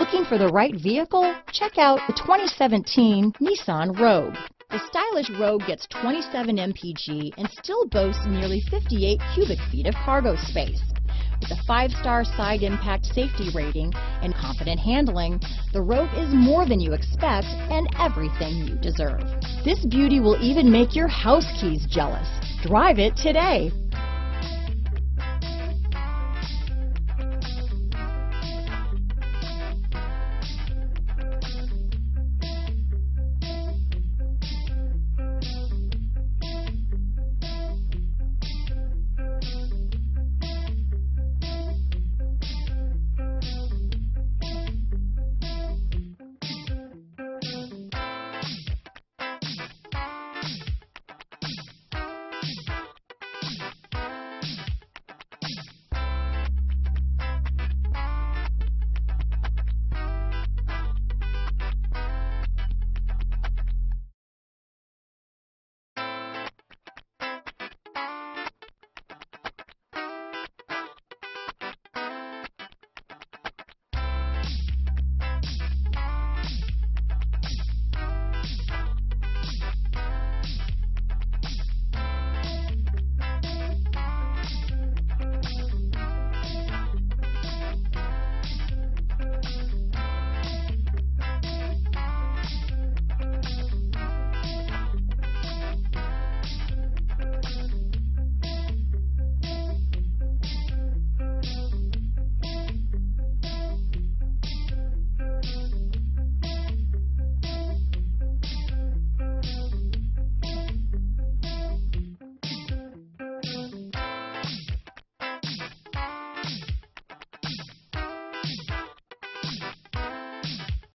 Looking for the right vehicle? Check out the 2017 Nissan Rogue. The stylish Rogue gets 27 mpg and still boasts nearly 58 cubic feet of cargo space. With a 5-star side impact safety rating and confident handling, the Rogue is more than you expect and everything you deserve. This beauty will even make your house keys jealous. Drive it today.